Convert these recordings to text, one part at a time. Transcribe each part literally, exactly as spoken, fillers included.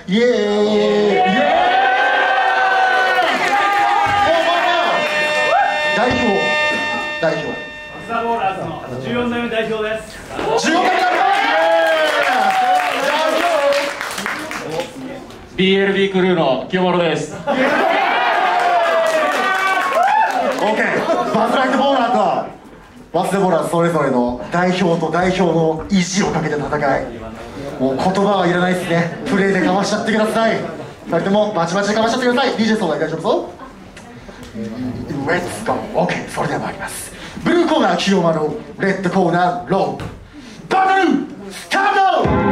イエーイイエーイ代表代表マツダボーラーズのじゅうよんだいめ代表です。 じゅうよんだいめ代表ビーエルビー クルーのきよまろです。 オーケー、バズライトボーラーとバスデボーラーそれぞれの代表と代表の意地をかけて戦い、もう言葉はいらないですね。プレーでかましちゃってください。ふたりともバチバチでかましちゃってください。 ディージェー 相談大丈夫ぞ。レッツゴー。 オーケー、それでは参ります。ブルーコーナーきよまろ、レッドコーナーロープ、バトルスタート。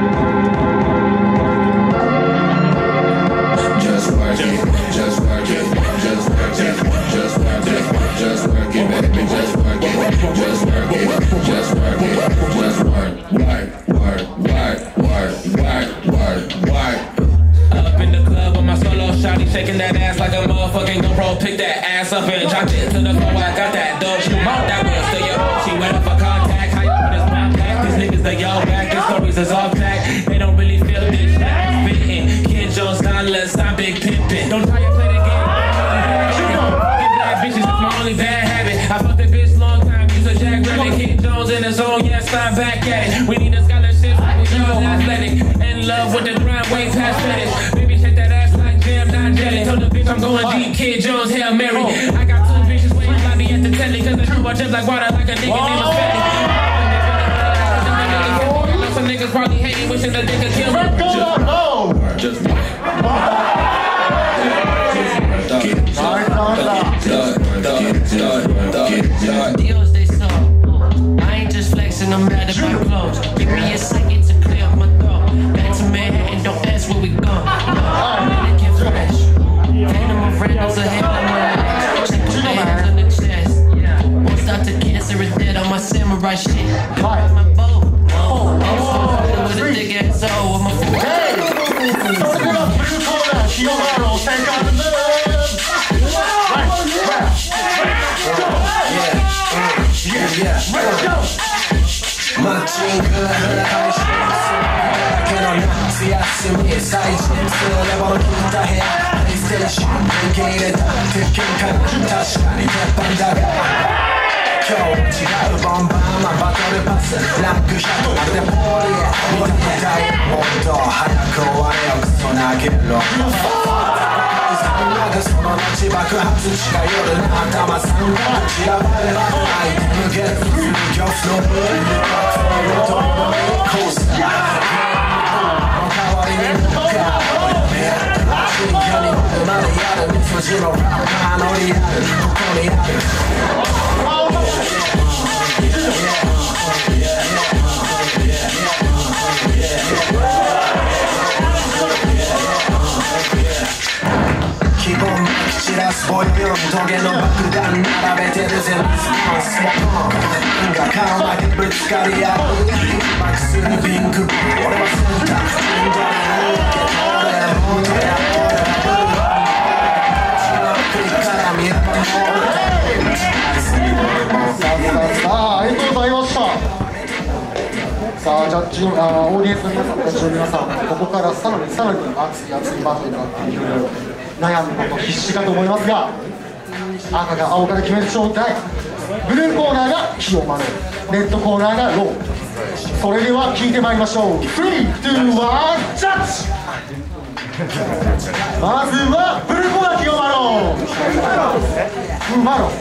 Just work it, just work it, just work it, just work it, just work it, baby, just work it, just work it, just work it, just work, work, work, work, work, work, work, work. Up in the club with my solo shawty, shaking that ass like a motherfucking GoPro. Pick that ass up and drop it to the floor. I got that dope, she mouth that way, so yo, she went up for contact. How you put this pop back? These niggas they y'all back, these stories is off track. They don't really feel this shit. I'm spitting, Kid Jones, Stylus, I'm Big Pimpin'. Don't try to play the game. Get bad bitches, that's my only bad habit. I fucked that bitch long time, use a Jack Rabbit. Kid Jones in the zone, yes, I'm back at it. We need a scholarship, we young athletic. In love with the grind, way past fetish. Baby, shake that ass like jam, not jelly. Told the bitch I'm going deep, Kid Jones, Hail Mary. I got two bitches waiting by me at the telly, cause the crew I just like water like a nigga named a Fetty. Some niggas probably hating, wishing that they could kill me. Just just Deals they saw. I ain't just flexing, I'm mad at my clothes. Give me a second to clear up my throat. Back to Manhattan, don't ask where we going. No, I'm get fresh. Phantom of random, a head on my legs. Check my hands on the chest. Won't stop to cancer is dead on my samurai shit. Got my bow. Oh, with a thick ass O with my foot. Hey! So the blue corner,きよまろ, take on the move! Right, right, go! yeah, yeah, Let's go! マッチング配信するだけの夏休み最新すればの聞いた部屋プレイステーション受け入れた鉄拳から確かに鉄板だが今日違うボンバーマンバトルパスランクひゃくまるでポーリエ見たみたいもっと早く終われよクソ投げろその後爆発地が夜の頭三角散らばるアイテムゲットする恐怖のブルーとコースターの代わりに向かう深夜にまでやるみそじのラッパーのリアルここにある希望まき散らすボイビョントゲの爆弾並べてるぜミスポンスが顔だけぶつかり合うバックするピンク俺はセンターインドに抜け取れもうとや俺はブルー血の国から見えばもうさあ、ありがとうございました。さあ、ジャッジのあオーディエンスの皆さん、ジャッジの皆さん、ここからさらにさらに熱い熱いバトルになっている悩むこと必死かと思いますが、赤が青から決める正体、ブルーコーナーがきよまろ、レッドコーナーがロー。それでは聞いてまいりましょう。スリー、ツー、ワン、ジャッジ。まずはブルーコーナーきよまろ。マロ。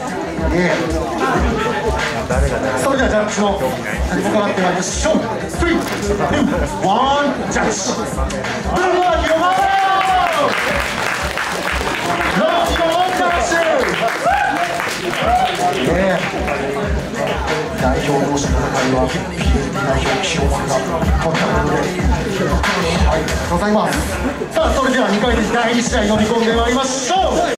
それではジャッジの伺ってまいりましょう。スリー、ツー、ワン、ジャッジ。ブルーコーナーきよまろ。ローキのワンジャッジ。代表同士の戦いは代表きよまろが取ったので、はい、ございます。さあ、それではにかいめだいに試合飲み込んでまいりましょう。